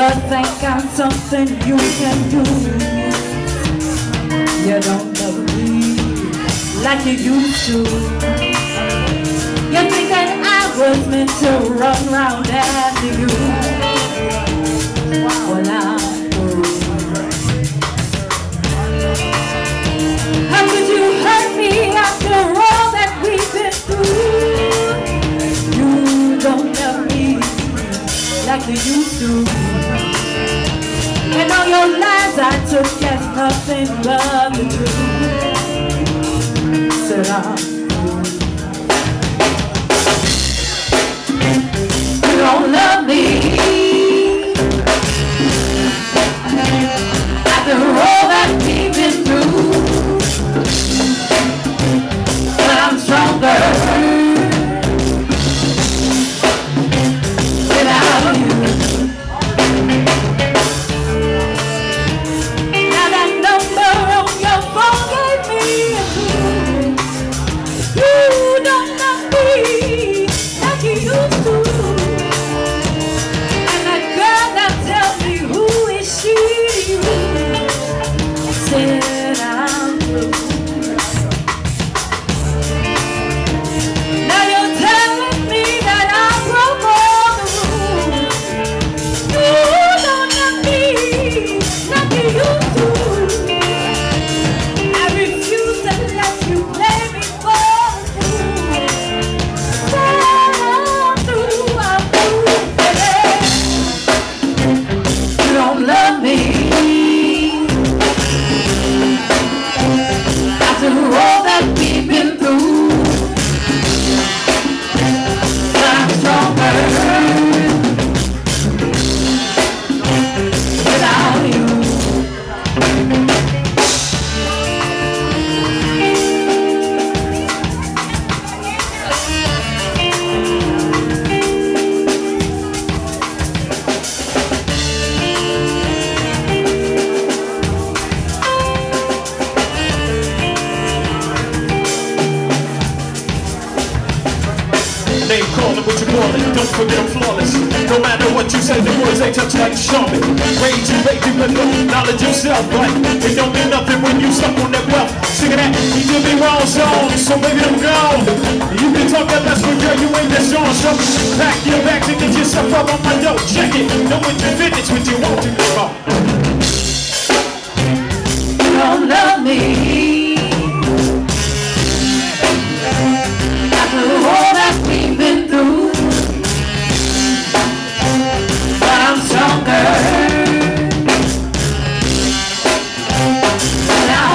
but think I'm something you can do. You don't love me like you used to. You think that I was meant to run round after you. Well, I'm through. How could you hurt me after all that we've been through? You don't love me like you used to. And all your lies I took as nothing but the truth. Said I'm through. You don't love me after all that we've been through. But I'm stronger without you. Now that number on your phone gave me a clue. You don't love me like you used to. And that girl that tells me who is she to you said I'm through. Now you're telling me that I broke all the rules. You don't love me like you used to. I refuse to let you play me for a fool. I'm through, baby. You don't love me after all that we've been through. But I'm stronger without you. Name calling, what you call it, don't forget I'm flawless. No matter what you say, the words they touch like Charmin. Rage you, baby, but no knowledge yourself. Like, it don't mean nothing when you stuck on that wealth. Sing that, you did me wrong, so baby, I'm gone. You can talk that best, but girl, you ain't that strong. So pack your bags and get yourself up on my dough. Check it, know what you finish, what you want to go. You don't love me after all that we've been through. But I'm stronger without